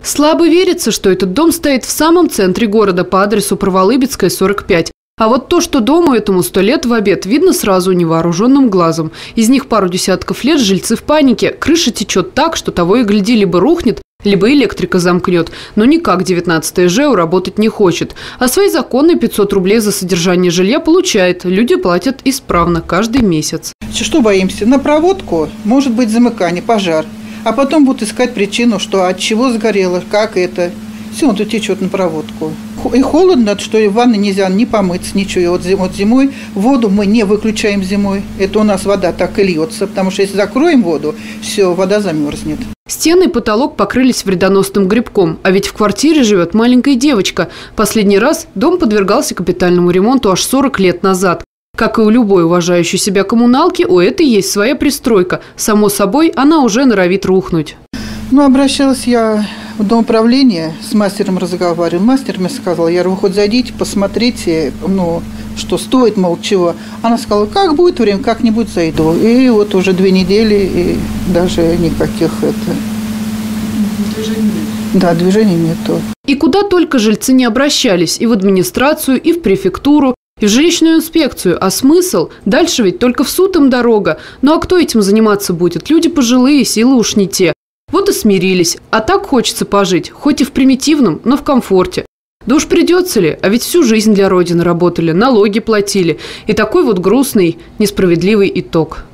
Слабо верится, что этот дом стоит в самом центре города по адресу Праволыбецкая, 45. А вот то, что дому этому 100 лет в обед, видно сразу невооруженным глазом. Из них пару десятков лет жильцы в панике. Крыша течет так, что того и гляди, либо рухнет, либо электрика замкнет. Но никак 19-е ЖЭУ работать не хочет. А свои законные 500 рублей за содержание жилья получает. Люди платят исправно каждый месяц. Что боимся? На проводку может быть замыкание, пожар. А потом будут искать причину, что от чего сгорело, как это. Все, он тут течет на проводку. И холодно, что и в ванной нельзя ни помыться, ничего. И вот зимой воду мы не выключаем зимой. Это у нас вода так и льется, потому что если закроем воду, все, вода замерзнет. Стены и потолок покрылись вредоносным грибком. А ведь в квартире живет маленькая девочка. Последний раз дом подвергался капитальному ремонту аж 40 лет назад. Как и у любой уважающей себя коммуналки, у этой есть своя пристройка. Само собой, она уже норовит рухнуть. Обращалась я в домоуправление, с мастером разговаривала. Мастер мне сказал, я говорю, вы хоть зайдите, посмотрите, что стоит, мол, чего. Она сказала, как будет время, как-нибудь зайду. И вот уже 2 недели, и даже никаких движений нет. Да, движений нету. И куда только жильцы не обращались, и в администрацию, и в префектуру, и в жилищную инспекцию. А смысл? Дальше ведь только в суд им дорога. Ну а кто этим заниматься будет? Люди пожилые, силы уж не те. Вот и смирились. А так хочется пожить, хоть и в примитивном, но в комфорте. Да уж придется ли? А ведь всю жизнь для Родины работали, налоги платили. И такой вот грустный, несправедливый итог.